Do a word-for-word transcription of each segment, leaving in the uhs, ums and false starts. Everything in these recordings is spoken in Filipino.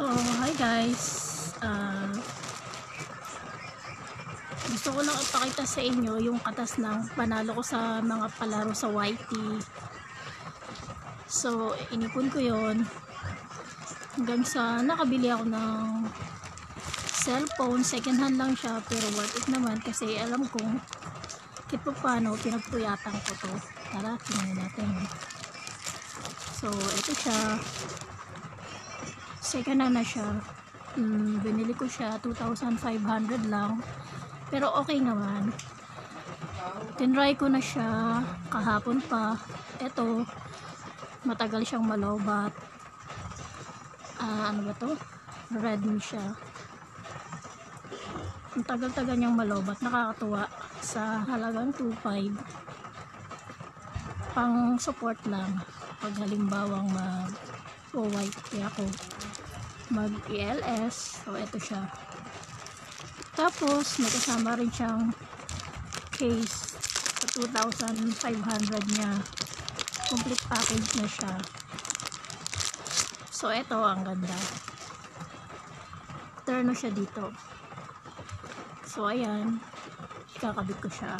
So, hi guys. Uh, gusto ko lang ipakita sa inyo yung katas ng panalo ko sa mga palaro sa Y T. So, inipon ko yon hanggang sa nakabili ako ng cellphone. Second hand lang siya pero worth it naman kasi alam kong kahit pa paano pinagpuyatan ko to. Tara, tingnan natin. So, ito siya. Second hand na siya. Hmm, binili ko siya two thousand five hundred lang pero okay naman. Tinry ko na siya kahapon pa. Eto, matagal siyang malobat. Ah, ano ba to? Redmi siya. Ang tagal-tagal niyang malobat. Nakakatuwa sa halagang two five. Pang support lang pag halimbawang mag o white ako, mag E L S. So ito siya. Tapos may kasama rin siyang case sa two thousand five hundred niya. Complete package na siya. So ito ang ganda. Terno siya dito. So ayan, ikakabit ko siya.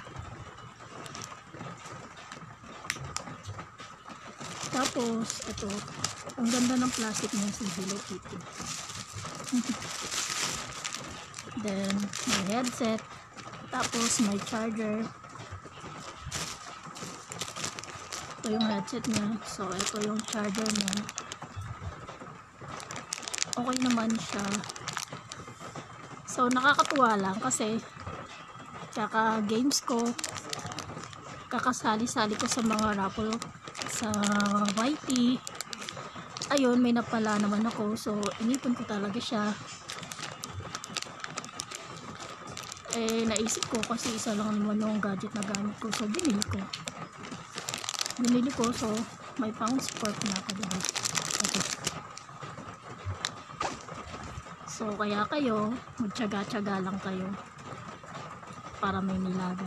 Tapos ito, ang ganda ng plastic niya sa Hello Kitty. Then may headset, tapos may charger. Ito yung headset niya. So ito yung charger niya. Okay naman siya. So nakakatuwa lang kasi kaka games ko, kakasali-sali ko sa mga raffle sa Y T. Ayun, may napala naman ako. So inipon ko talaga siya. Eh naisip ko kasi isa lang naman yung gadget na gamit ko. So binili ko. Binili ko so may pang sport na ako diba? Okay. So kaya kayo, magtiyaga-tiyaga lang kayo para may nilaga.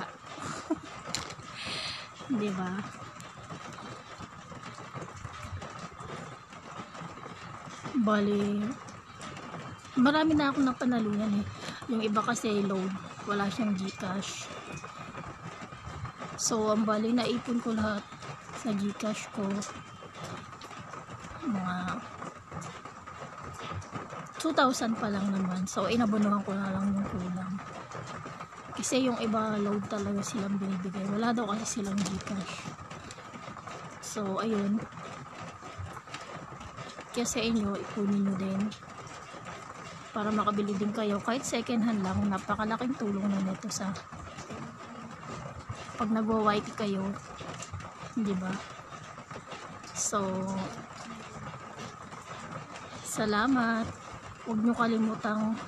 Di ba? Bali, marami na akong napanalunan eh. Yung iba kasi load, wala siyang Gcash. So ang bali, naipon ko lahat sa Gcash ko. Mga two thousand pa lang naman. So inabonohan ko na lang yung kulang. Kasi yung iba load talaga silang binibigay. Wala daw kasi silang Gcash. So ayun. Kaya sa inyo, ipunin nyo din para makabili din kayo kahit second hand lang. Napakalaking tulong na nito sa pag nagwa-Y T kayo, di ba? So salamat. Huwag nyo kalimutang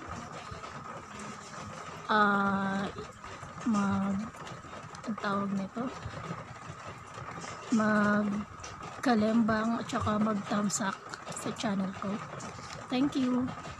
uh, mag ang tawag nito mag kalembang at saka mag thumbs up sa channel ko. Thank you.